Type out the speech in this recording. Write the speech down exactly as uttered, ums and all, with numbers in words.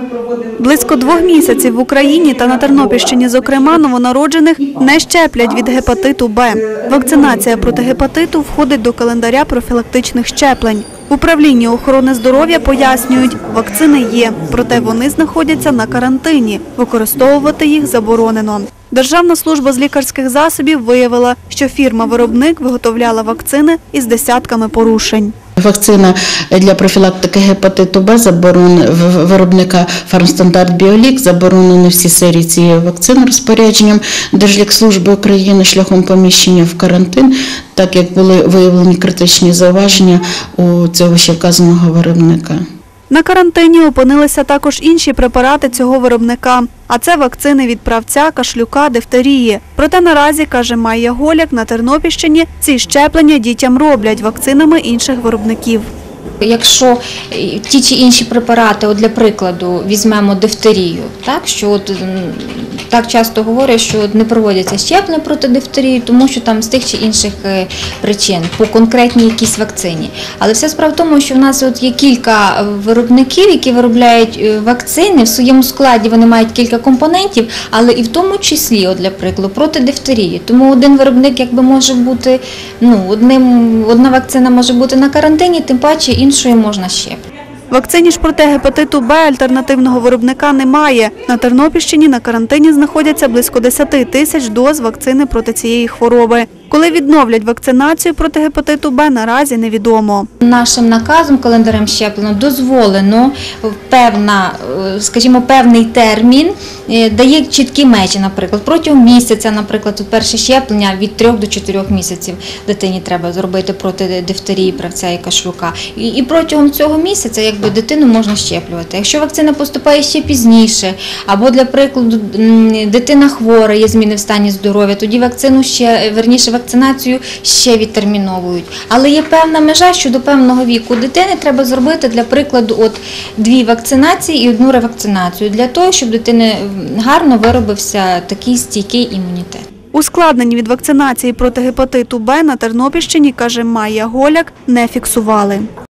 Близько двох місяців в Україні та на Тернопільщині, зокрема, новонароджених не щеплять від гепатиту Б. Вакцинація проти гепатиту входить до календаря профілактичних щеплень. В управлінні охорони здоров'я пояснюють, вакцини є, проте вони знаходяться на карантині. Використовувати їх заборонено. Державна служба з лікарських засобів виявила, що фірма-виробник виготовляла вакцини із десятками порушень. Вакцина для профілактики гепатиту Б заборонена виробника «Фармстандарт Біолік», заборонені всі серії цієї вакцини розпорядженням Держлікслужби України шляхом поміщення в карантин, так як були виявлені критичні зауваження у цього ще вказаного виробника. На карантині опинилися також інші препарати цього виробника, а це вакцини від правця, кашлюка, дифтерії. Проте наразі, каже Майя Голяк, на Тернопільщині ці щеплення дітям роблять вакцинами інших виробників. Якщо ті чи інші препарати, от для прикладу, візьмемо дифтерію, так, що от, так часто говорять, що не проводяться щеплення проти дифтерії, тому що там з тих чи інших причин, по конкретній якійсь вакцині. Але вся справа в тому, що в нас от є кілька виробників, які виробляють вакцини, в своєму складі вони мають кілька компонентів, але і в тому числі, от для прикладу, проти дифтерії. Тому один виробник якби може бути, ну, одним, одна вакцина може бути на карантині, тим паче іншої можна щеплити. Вакцині ж проти гепатиту Б альтернативного виробника немає. На Тернопільщині на карантині знаходяться близько десяти тисяч доз вакцини проти цієї хвороби. Коли відновлять вакцинацію проти гепатиту Б, наразі невідомо. Нашим наказом, календарем щеплення, дозволено певна, скажімо, певний термін, дає чіткі межі, наприклад, протягом місяця, наприклад, перше щеплення від трьох до чотирьох місяців дитині треба зробити проти дифтерії, правця і кашлюка. І, і протягом цього місяця, якби, дитину можна щеплювати. Якщо вакцина поступає ще пізніше, або, для прикладу, дитина хвора, є зміни в стані здоров'я, тоді вакцину ще, верніше, вакцинацію ще відтерміновують. Але є певна межа, що до певного віку дитини треба зробити, для прикладу, от дві вакцинації і одну ревакцинацію, для того, щоб дитини гарно виробився такий стійкий імунітет. Ускладнень від вакцинації проти гепатиту Б на Тернопільщині, каже Майя Голяк, не фіксували.